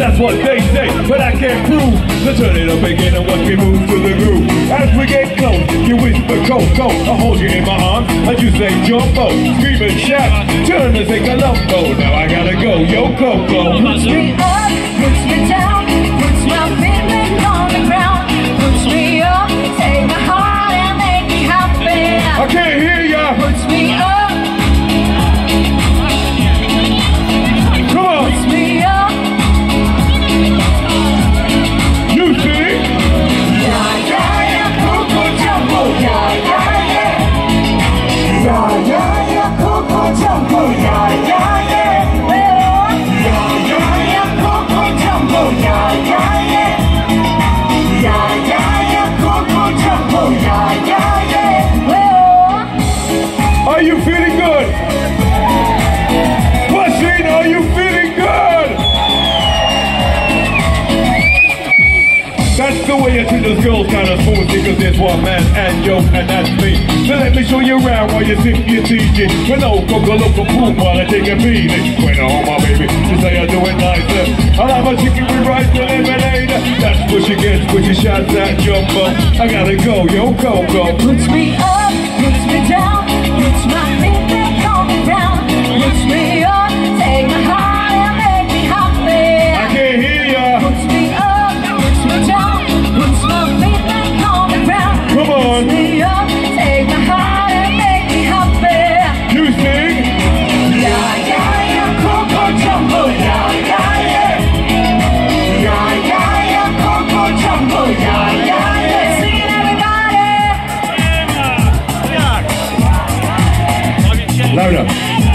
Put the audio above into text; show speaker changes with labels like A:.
A: that's what they say, but I can't prove. So turn it up again and watch me move to the groove. As we get close, you whisper Coco, I hold you in my arms, and you say jumbo. Scream and shout, turn and say Columbo. Now I gotta go, yo Coco.
B: Puts me up, puts me down, puts my feet on the ground, puts me up, take my heart and make me happy.
A: I can't hear ya.
B: Puts me up.
A: Come on.
B: Puts me up.
A: You sing.
B: Yeah, yeah, yeah, Coco Jumbo, yeah, yeah, yeah. Yeah, yeah, yeah, Coco Jumbo, yeah, yeah, yeah. Yeah, yeah, yeah, Coco Jumbo, yeah, yeah, yeah. Yeah, yeah, yeah, Coco Jumbo, yeah, yeah, yeah.
A: Are you feeling good? Washington, are you feeling good? That's the way you treat those girls kind of smooth, because there's one man and yo, and that's me. So let me show you around while you sip your teaching. When no coco local poop while I take a beating. When oh my baby, she say I do it nicer. I'll have a chicken with rice and lemonade. That's what she gets when she shouts that jumbo. I gotta go, yo Coco.
B: Puts me up, puts me down, puts my feet back on the ground, puts me up, take my heart and make me happy.
A: I can't hear ya.
B: Puts me up, puts me down, puts my feet back on the ground.
A: Come on.
B: Puts me up, take my heart and make me happy.
A: You sing.
B: Yeah, yeah, yeah, Coco Jumbo, yeah, yeah, yeah. Yeah, yeah, yeah, Coco Jumbo, yeah, yeah, yeah. Sing it, everybody.
A: Louder.